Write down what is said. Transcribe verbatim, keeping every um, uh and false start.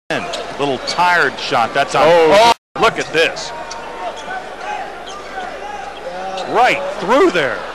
Little tired shot. That's on. Oh. Oh, look at this. Right through there.